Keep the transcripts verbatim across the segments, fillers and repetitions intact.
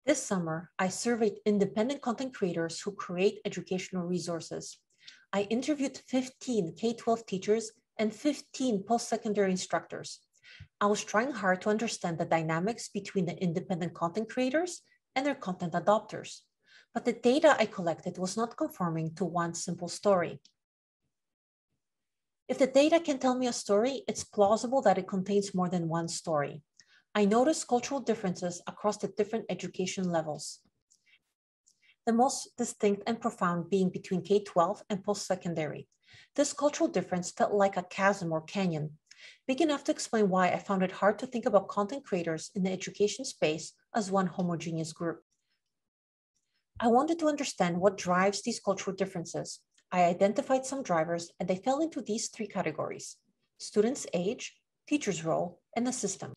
This summer, I surveyed independent content creators who create educational resources. I interviewed fifteen K twelve teachers and fifteen post-secondary instructors. I was trying hard to understand the dynamics between the independent content creators and their content adopters. But the data I collected was not conforming to one simple story. If the data can tell me a story, it's plausible that it contains more than one story. I noticed cultural differences across the different education levels. The most distinct and profound being between K twelve and post-secondary. This cultural difference felt like a chasm or canyon, big enough to explain why I found it hard to think about content creators in the education space as one homogeneous group. I wanted to understand what drives these cultural differences. I identified some drivers, and they fell into these three categories: student's age, teacher's role, and the system.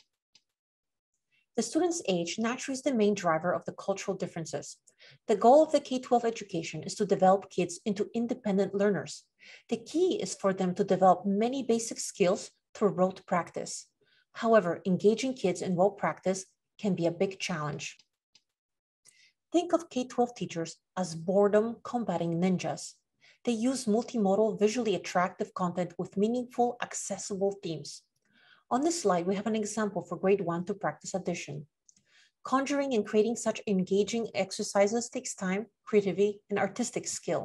The student's age naturally is the main driver of the cultural differences. The goal of the K twelve education is to develop kids into independent learners. The key is for them to develop many basic skills through rote practice. However, engaging kids in rote practice can be a big challenge. Think of K twelve teachers as boredom combating ninjas. They use multimodal, visually attractive content with meaningful, accessible themes. On this slide, we have an example for grade one to practice addition. Conjuring and creating such engaging exercises takes time, creativity, and artistic skill.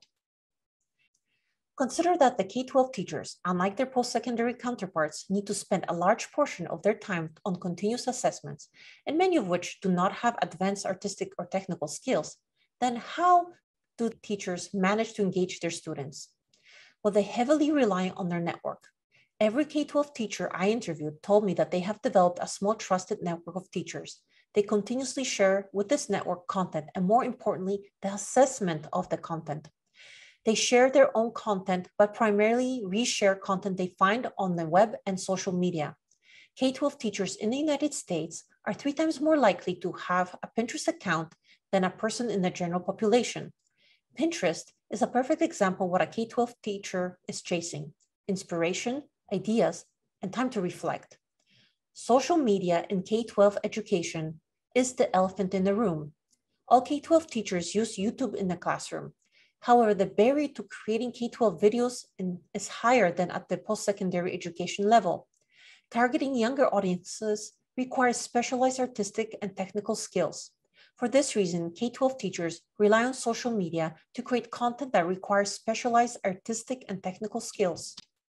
Consider that the K twelve teachers, unlike their post-secondary counterparts, need to spend a large portion of their time on continuous assessments, and many of which do not have advanced artistic or technical skills. Then how do teachers manage to engage their students? Well, they heavily rely on their network. Every K twelve teacher I interviewed told me that they have developed a small trusted network of teachers. They continuously share with this network content, and more importantly, the assessment of the content. They share their own content, but primarily reshare content they find on the web and social media. K twelve teachers in the United States are three times more likely to have a Pinterest account than a person in the general population. Pinterest is a perfect example of what a K twelve teacher is chasing: inspiration, ideas, and time to reflect. Social media in K twelve education is the elephant in the room. All K twelve teachers use YouTube in the classroom. However, the barrier to creating K twelve videos in, is higher than at the post-secondary education level. Targeting younger audiences requires specialized artistic and technical skills. For this reason, K twelve teachers rely on social media to create content that requires specialized artistic and technical skills.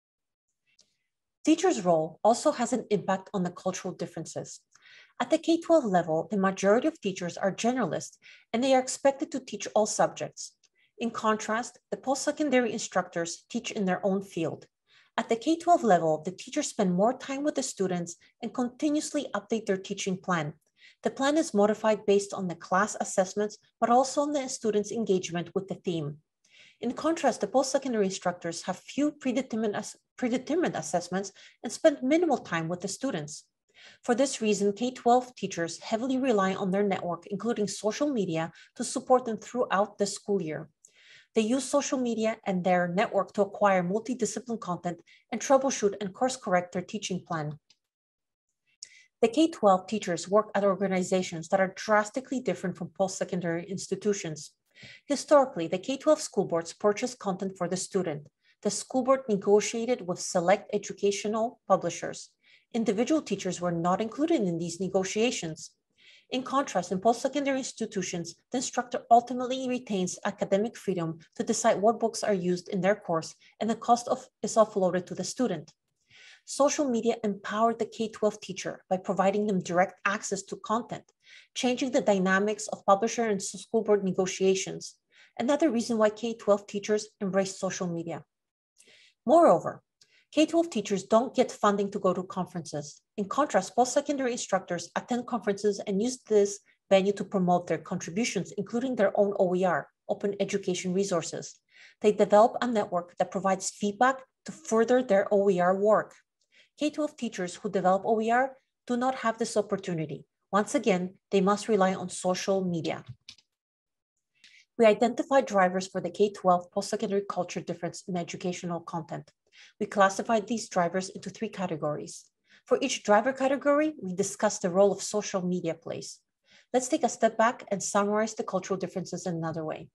Teachers' role also has an impact on the cultural differences. At the K twelve level, the majority of teachers are generalists, and they are expected to teach all subjects. In contrast, the post-secondary instructors teach in their own field. At the K twelve level, the teachers spend more time with the students and continuously update their teaching plan. The plan is modified based on the class assessments, but also on the students' engagement with the theme. In contrast, the post-secondary instructors have few predetermined, ass predetermined assessments and spend minimal time with the students. For this reason, K twelve teachers heavily rely on their network, including social media, to support them throughout the school year. They use social media and their network to acquire multidisciplinary content and troubleshoot and course correct their teaching plan. The K twelve teachers work at organizations that are drastically different from post-secondary institutions. Historically, the K twelve school boards purchased content for the student. The school board negotiated with select educational publishers. Individual teachers were not included in these negotiations. In contrast, in post-secondary institutions, the instructor ultimately retains academic freedom to decide what books are used in their course, and the cost of is offloaded to the student. Social media empowered the K twelve teacher by providing them direct access to content, changing the dynamics of publisher and school board negotiations. Another reason why K twelve teachers embrace social media. Moreover, K twelve teachers don't get funding to go to conferences. In contrast, post-secondary instructors attend conferences and use this venue to promote their contributions, including their own O E R, open education resources. They develop a network that provides feedback to further their O E R work. K twelve teachers who develop O E R do not have this opportunity. Once again, they must rely on social media. We identified drivers for the K twelve post-secondary culture difference in educational content. We classified these drivers into three categories. For each driver category, we discussed the role of social media plays. Let's take a step back and summarize the cultural differences in another way.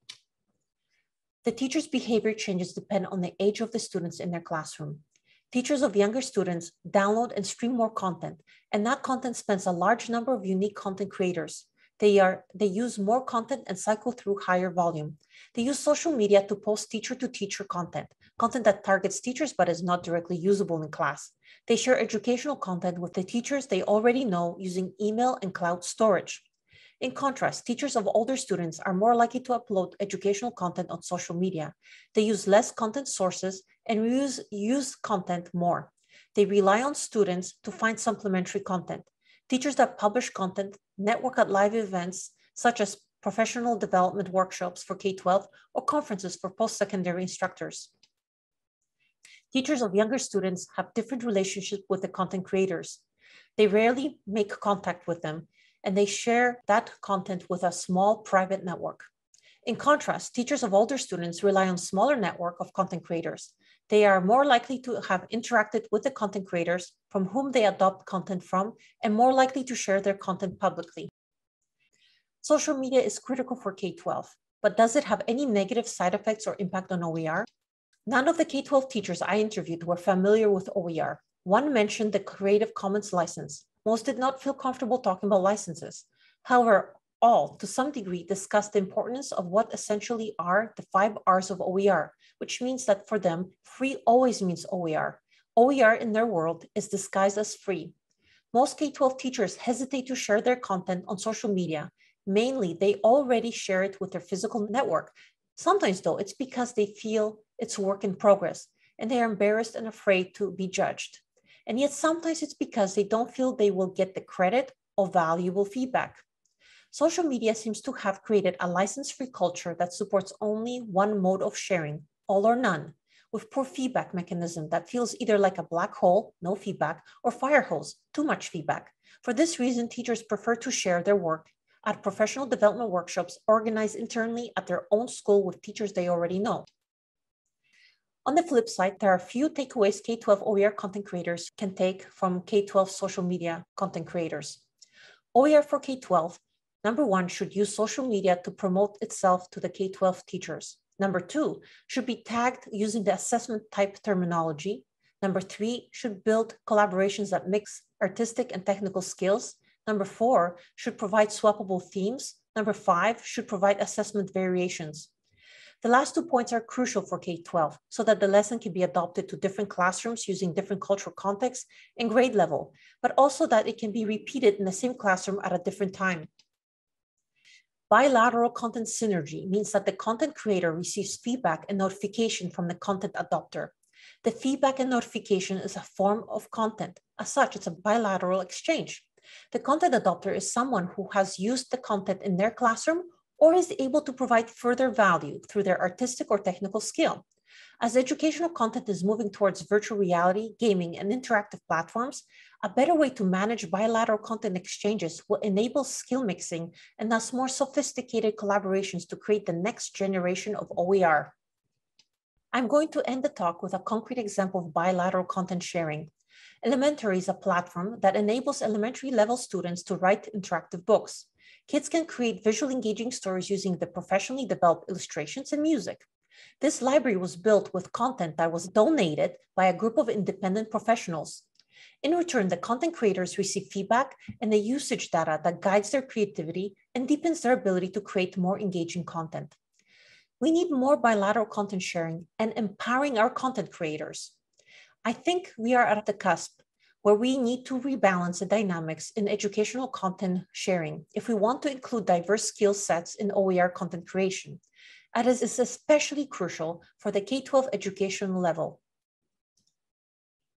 The teacher's behavior changes depend on the age of the students in their classroom. Teachers of younger students download and stream more content, and that content spans a large number of unique content creators. They, are, they use more content and cycle through higher volume. They use social media to post teacher-to-teacher content, content that targets teachers but is not directly usable in class. They share educational content with the teachers they already know using email and cloud storage. In contrast, teachers of older students are more likely to upload educational content on social media. They use less content sources and use, use content more. They rely on students to find supplementary content. Teachers that publish content network at live events such as professional development workshops for K twelve or conferences for post-secondary instructors. Teachers of younger students have different relationships with the content creators. They rarely make contact with them, and they share that content with a small private network. In contrast, teachers of older students rely on a smaller network of content creators. They are more likely to have interacted with the content creators from whom they adopt content from and more likely to share their content publicly. Social media is critical for K twelve, but does it have any negative side effects or impact on O E R? None of the K twelve teachers I interviewed were familiar with O E R. One mentioned the Creative Commons license. Most did not feel comfortable talking about licenses. However, all, to some degree, discussed the importance of what essentially are the five R's of O E R, which means that for them, free always means O E R. O E R in their world is disguised as free. Most K twelve teachers hesitate to share their content on social media. Mainly, they already share it with their physical network. Sometimes, though, it's because they feel it's work in progress, and they are embarrassed and afraid to be judged. And yet sometimes it's because they don't feel they will get the credit or valuable feedback. Social media seems to have created a license-free culture that supports only one mode of sharing, all or none, with poor feedback mechanism that feels either like a black hole, no feedback, or fire hose, too much feedback. For this reason, teachers prefer to share their work at professional development workshops organized internally at their own school with teachers they already know. On the flip side, there are a few takeaways K twelve O E R content creators can take from K twelve social media content creators. O E R for K twelve, number one, should use social media to promote itself to the K twelve teachers. Number two, should be tagged using the assessment type terminology. Number three, should build collaborations that mix artistic and technical skills. Number four, should provide swappable themes. Number five, should provide assessment variations. The last two points are crucial for K twelve so that the lesson can be adopted to different classrooms using different cultural contexts and grade level, but also that it can be repeated in the same classroom at a different time. Bilateral content synergy means that the content creator receives feedback and notification from the content adopter. The feedback and notification is a form of content. As such, it's a bilateral exchange. The content adopter is someone who has used the content in their classroom or is able to provide further value through their artistic or technical skill. As educational content is moving towards virtual reality, gaming, and interactive platforms, a better way to manage bilateral content exchanges will enable skill mixing and thus more sophisticated collaborations to create the next generation of O E R. I'm going to end the talk with a concrete example of bilateral content sharing. Elementary is a platform that enables elementary level students to write interactive books. Kids can create visually engaging stories using the professionally developed illustrations and music. This library was built with content that was donated by a group of independent professionals. In return, the content creators receive feedback and the usage data that guides their creativity and deepens their ability to create more engaging content. We need more bilateral content sharing and empowering our content creators. I think we are at the cusp where we need to rebalance the dynamics in educational content sharing if we want to include diverse skill sets in O E R content creation. And this is especially crucial for the K twelve educational level.